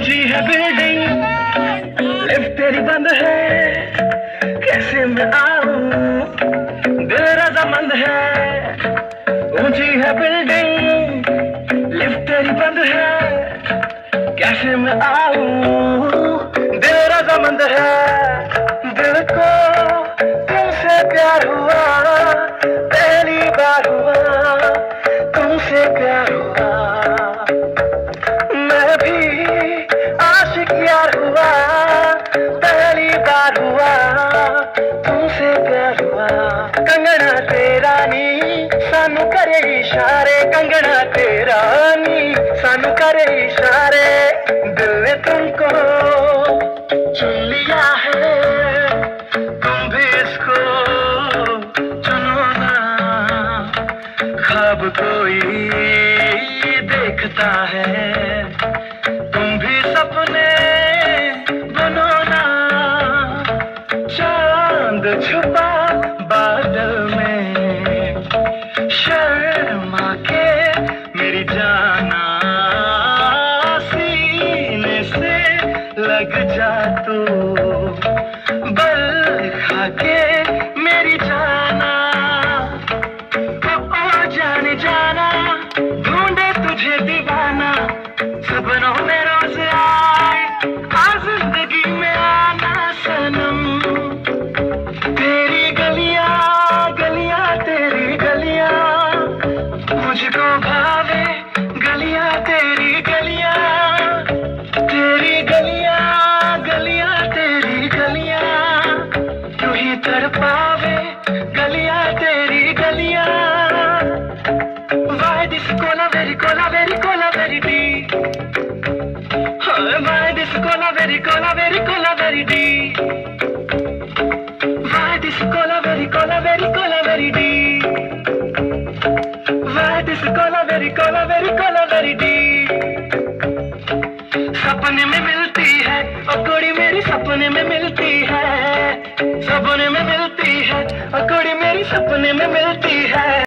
ऊंची है building, lift तेरी बंद है, कैसे मैं आऊं, दिल रजामंद है। ऊंची है बिल्डिंग, लिफ्ट तेरी बंद है, कैसे मैं आऊं, दिल रजामंद है। दिल को तुमसे प्यार हुआ, पहली बार हुआ, तुमसे प्यार हुआ। मैं भी आशिक यार हुआ, पहली बार हुआ, तुमसे प्यार हुआ। कंगना तेरा नी सानू करे इशारे, कंगना तेरा नी सानू करे इशारे। दिल ने तुमको चुन लिया है, तुम भी इसको चुनो ना। ख्वाब कोई देखता है, तुम भी सपने बनो ना। चांद छुपा बादल में, शर्मा के मेरी जाना, सीने से लग जा तू, बल खा के मेरी जाना। ओ जाने जाना, ढूंढे तुझे दीवाना, सपनों में रोज आए, आज जिंदगी में आना सनम। तेरी गलियां गलियां तेरी गलियां, मुझको भावे गलियां तेरी गलियां। तेरी गलियां गलियां तेरी गलियां, यूं ही तड़पावे गलियां तेरी गलियां। Why this cola very deep? Why this cola very deep? Why this cola very deep? Why this cola very deep? सपने में मिलती है और कुड़ी मेरी, सपने में मिलती है, सपने में मिलती है और कुड़ी मेरी, सपने में मिलती है।